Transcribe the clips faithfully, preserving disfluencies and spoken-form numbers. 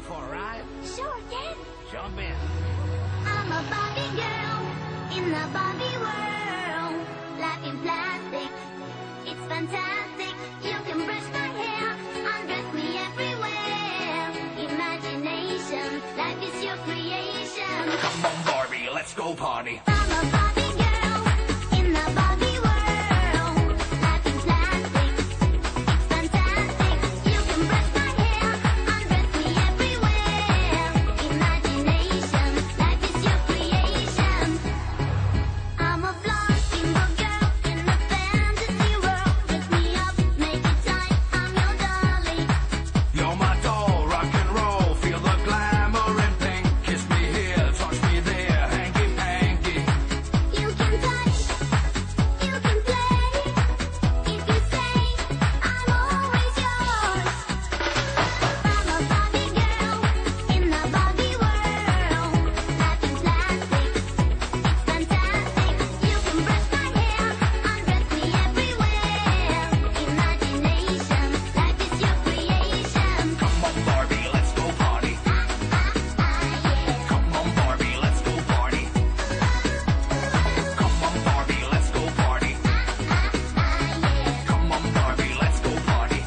for a ride? Sure, Ken. Jump in. I'm a Barbie girl in the Barbie world. Life in plastic, it's fantastic. You can brush my hair, undress me everywhere. Imagination, life is your creation. Come on, Barbie, let's go party. I'm a Barbie girl in the Barbie world. Life in plastic, it's fantastic. You can brush my hair, undress me everywhere. Imagination, life is your creation. I'm a blonde single girl in a fantasy world. Dress me up, make it tight, I'm your dolly. You're my doll, rock and roll, feel the glamour and pink. Kiss me here, touch me there, hanky panky. You can touch, you can play. If you say, I'm always yours. I'm a Barbie girl in the Barbie world. Life in plastic, it's fantastic. You can brush my hair, undress me everywhere. Imagination, life is your creation. Come on, Barbie, let's go party. Come on, Barbie, let's go party. Come on, Barbie, let's go party. Come on, Barbie, let's go party.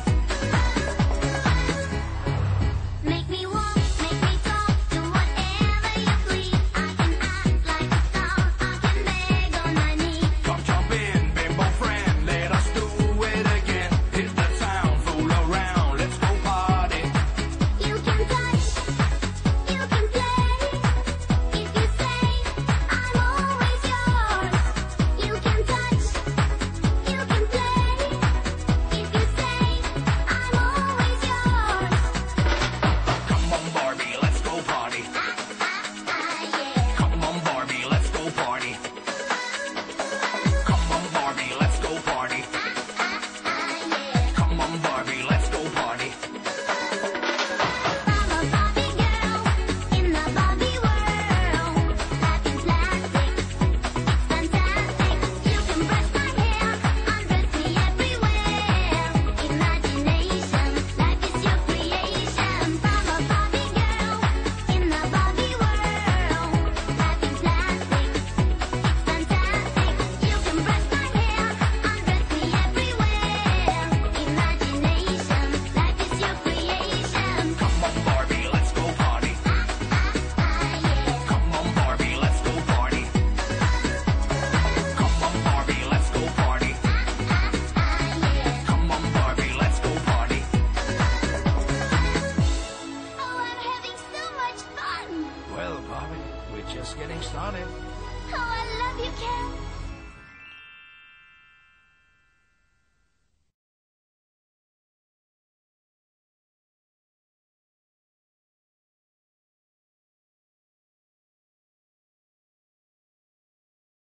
Make me walk, make me talk, do whatever you please. I can act like a star, I can beg on my knees. Come jump in, bimbo friend, let us do it again. Hit the town, fool around, let's go party. You can touch, you can play. If you say, I'm always yours. You can touch, you can play. If you say, I'm always yours. Come on, Barbie, let's go party. Come on, Barbie, let's go party. Come on, Barbie, let's go party. Come on, Barbie, let's go party. I'm a Barbie girl in the Barbie world. Life in plastic, it's fantastic. You can brush my hair, undress me everywhere. Imagination, life is your creation. I'm a Barbie girl in the Barbie world. Life in plastic, it's fantastic. You can brush my hair, undress me everywhere. Imagination, life is your creation. Come on, Barbie, let's go party. Come on, Barbie, let's go party. Come on, Barbie, let's go party. Come on, Barbie, let's go party. Oh, I'm having so much fun. Well, Barbie, we're just getting started. Oh, I love you, Ken.